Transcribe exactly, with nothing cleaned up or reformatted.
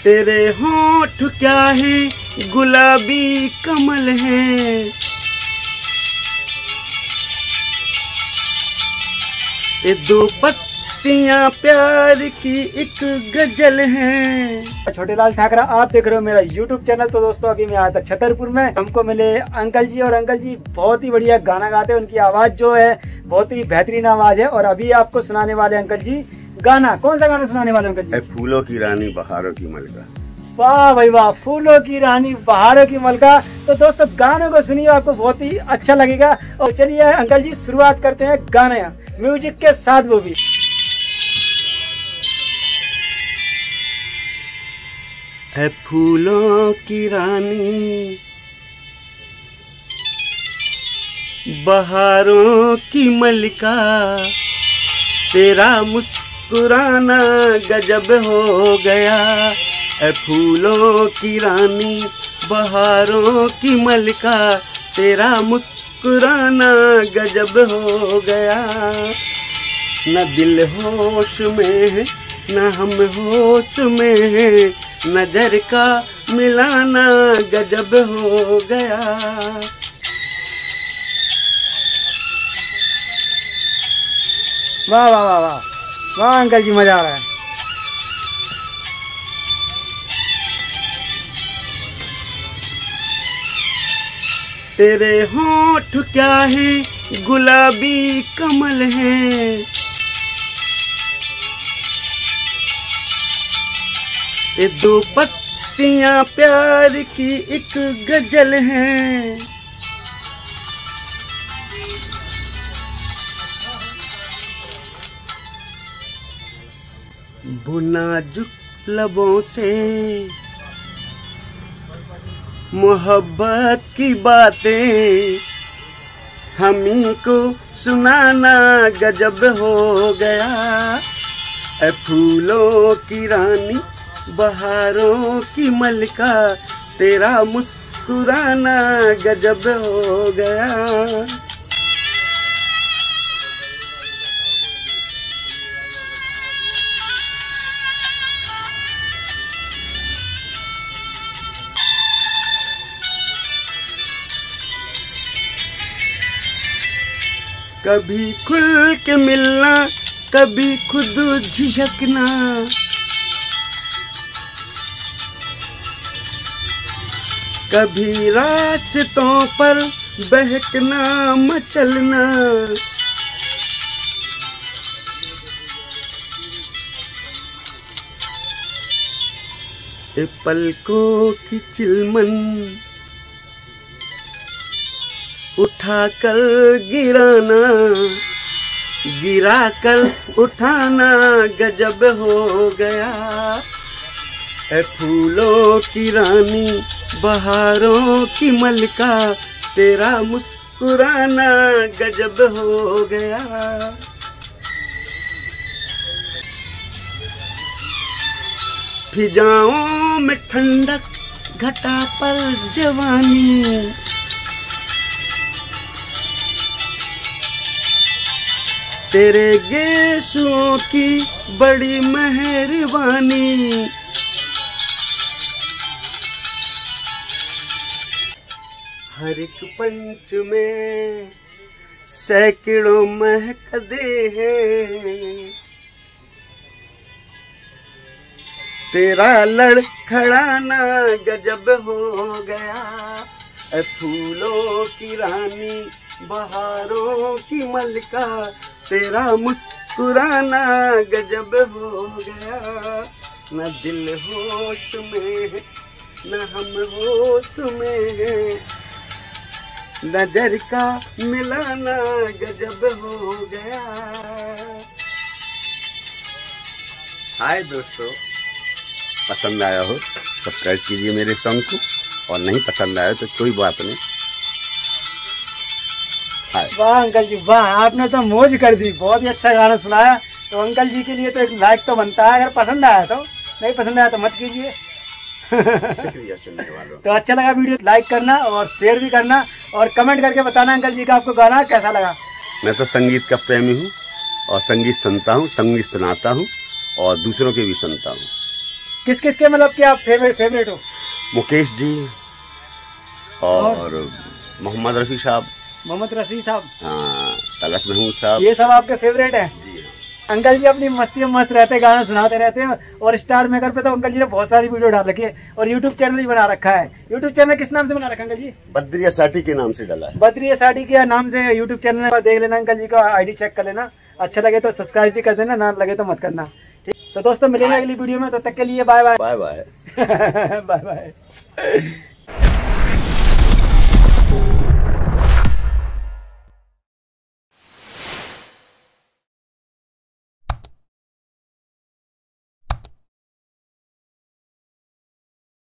तेरे होंठ क्या है गुलाबी कमल है, ये दो पत्तियां प्यार की एक गजल है। छोटे लाल ठाकरा, आप देख रहे हो मेरा यूट्यूब चैनल। तो दोस्तों अभी मैं आया था छतरपुर में, हमको मिले अंकल जी और अंकल जी बहुत ही बढ़िया गाना गाते हैं। उनकी आवाज जो है बहुत ही बेहतरीन आवाज है और अभी आपको सुनाने वाले अंकल जी गाना। कौन सा गाना सुनाने वाले अंकल जी? फूलों की रानी बहारों की मलका। वाह भाई वाह, फूलों की रानी बहारों की मलका। तो दोस्तों गानों को सुनिए, आपको बहुत ही अच्छा लगेगा। और चलिए अंकल जी शुरुआत करते हैं गाने म्यूजिक के साथ। वो भी है फूलों की रानी बहारों की मलिका, तेरा मुस्कुराना गजब हो गया। है फूलों की रानी बहारों की मलिका, तेरा मुस्कुराना गजब हो गया। न दिल होश में है न हम होश में है, नजर का मिलाना गजब हो गया। वाह वाह वाह वाह वाह अंकल जी, मजा आ रहा है। तेरे होंठ क्या है गुलाबी कमल है, ये दो पत्तियां प्यार की एक गजल है। वो नाजुक लबों से मोहब्बत की बातें हमी को सुनाना गजब हो गया। ए फूलों की रानी बहारों की मलका, तेरा मुस्कुराना गजब हो गया। कभी खुल के मिलना कभी खुद झिझकना, कभी रास्तों पर बहकना मचलना। ए पलकों की चिलमन उठा कर गिराना, गिरा कर उठाना गजब हो गया। ए फूलों की रानी बहारों की मलका, तेरा मुस्कुराना गजब हो गया। फिजाओं में ठंडक घटा पर जवानी, तेरे गेसों की बड़ी मेहरबानी। हर एक पंच में सैकड़ों महकदे हैं, तेरा लड़खड़ाना गजब हो गया। ए फूलों की रानी बहारों की मलका, तेरा मुस्कुराना गजब हो गया। न दिल होश में है न हम होश में है, नजर का मिलाना गजब हो गया। हाय दोस्तों, पसंद आया हो सब्सक्राइब कीजिए मेरे सॉन्ग को, और नहीं पसंद आया तो कोई बात नहीं। वाह अंकल जी वाह, आपने तो मौज कर दी, बहुत ही अच्छा गाना सुनाया। तो अंकल जी के लिए तो एक लाइक तो बनता है, अगर पसंद आया तो। नहीं पसंद आया तो मत कीजिए। शुक्रिया सुनने वालों। तो अच्छा लगा वीडियो लाइक करना और शेयर भी करना और कमेंट करके बताना अंकल जी का आपको गाना कैसा लगा। मैं तो संगीत का प्रेमी हूँ और संगीत सुनता हूँ, संगीत सुनाता हूँ और दूसरों के भी सुनता हूँ। किस किस के मतलब कि आप फेवरेट फेवरेट हो? मुकेश जी और मोहम्मद रफी साहब, मोहम्मद रफी साहब, हाँ, तलत महमूद साहब, ये सब आपके फेवरेट हैं? जी हाँ। अंकल जी अपनी मस्ती में मस्त रहते हैं, गाना सुनाते रहते हैं। और स्टार मेकर पे तो अंकल जी ने बहुत सारी वीडियो डाल रखी है और यूट्यूब चैनल भी बना रखा है। यूट्यूब चैनल किस नाम से बना रखा है अंकल जी? बद्रिया साटी के नाम से डाला है। बद्रिया साटी के नाम से यूट्यूब चैनल देख लेना, अंकल जी का आईडी चेक कर लेना। अच्छा लगे तो सब्सक्राइब भी कर देना, ना लगे तो मत करना। ठीक, तो दोस्तों मिलेंगे अगली वीडियो में, तो तब तक के लिए bye bye. Bye bye bye bye.